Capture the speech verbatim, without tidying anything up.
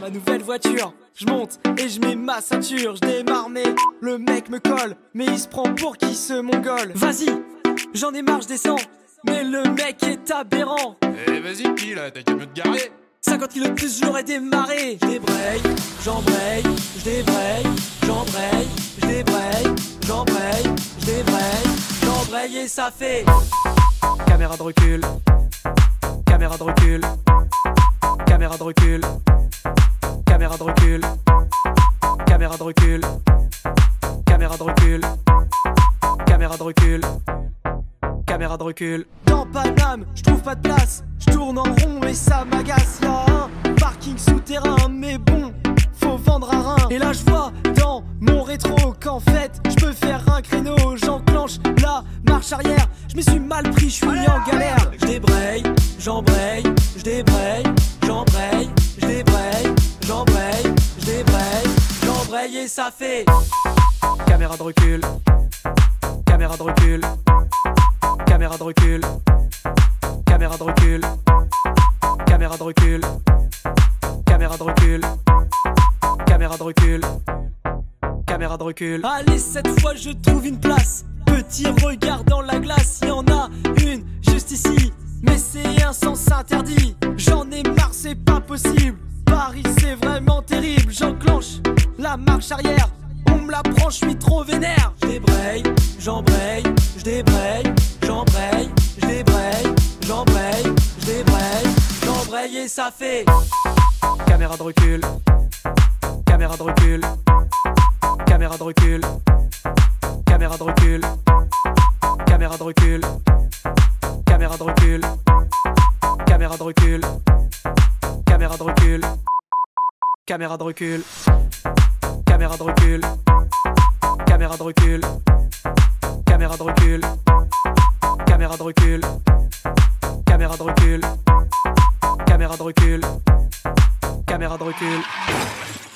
ma nouvelle voiture. Je monte et je mets ma ceinture. Je démarre mais le mec me colle. Mais il se prend pour qui ce mongol? Vas-y, j'en ai marre, je descends. Mais le mec est aberrant. Eh vas-y pile, t'as qu'à me te garer. cinquante kilos de plus, j'aurais démarré. Je débraye, j'embraye, je débraye, j'embraye, je débraye, j'embraye, je débraye, j'embraye et ça fait. Caméra de recul, caméra de recul, caméra de recul, caméra de recul, caméra de recul, caméra de recul, caméra de recul, caméra de recul. Dans Paname, je trouve pas de place, je tourne en rond et ça m'agace. Y'a un parking souterrain, mais bon, faut vendre un rein. Et là je vois dans mon rétro qu'en fait je peux faire un créneau. J'enclenche la marche arrière, je me suis mal pris, je suis en galère. Je débraye, j'embraye, je débraye, j'embraye, je débraye, j'embraye, je débraye, j'embraye et ça fait. Caméra de recul, caméra de recul, caméra de recul, caméra de recul, caméra de recul, caméra de recul, caméra de recul, caméra de recul. Allez, cette fois je trouve une place. Petit regard dans la glace, y en a une juste ici. Mais c'est un sens interdit. J'en ai marre, c'est pas possible. Paris c'est vraiment terrible. J'enclenche la marche arrière. On me la prend, je suis trop vénère. Je débraye, j'embraye, je débraye, j'embraye, je débraye, j'embraye, je débraye, j'embraye et ça fait. Caméra de recul, caméra de recul, caméra de recul, caméra de recul, caméra de recul, caméra de recul, caméra de recul, caméra de recul, caméra de recul, caméra de recul, caméra de recul, caméra de recul, caméra de recul, caméra de recul, caméra de recul, caméra de recul.